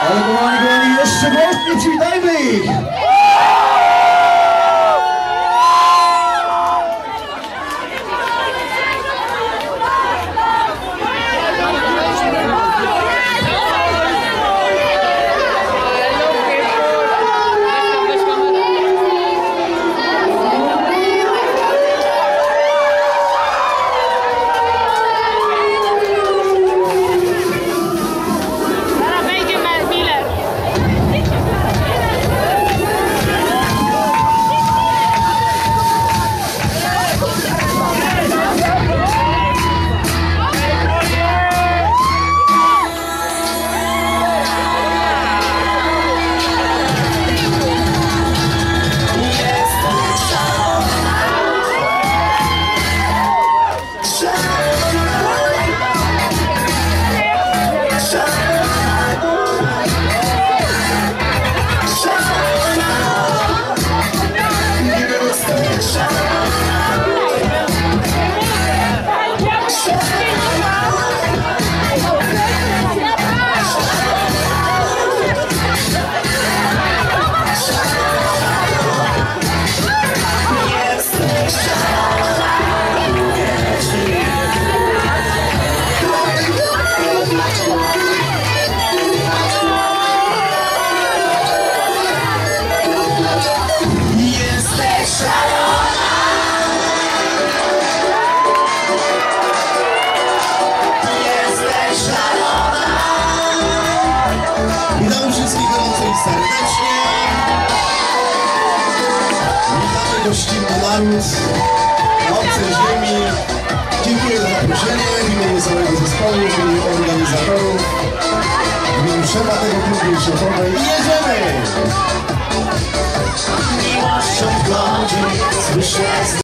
Ale kochani, jeszcze głośniej przywitajmy ich! Witam wszystkich gorąco i serdecznie. Witamy gościnny naród na obcej ziemi. Dziękuję za zaproszenie w imieniu całego zespołu, w imieniu organizatorów, w imieniu szefa tego klubu szefowej. I jedziemy! Miłością w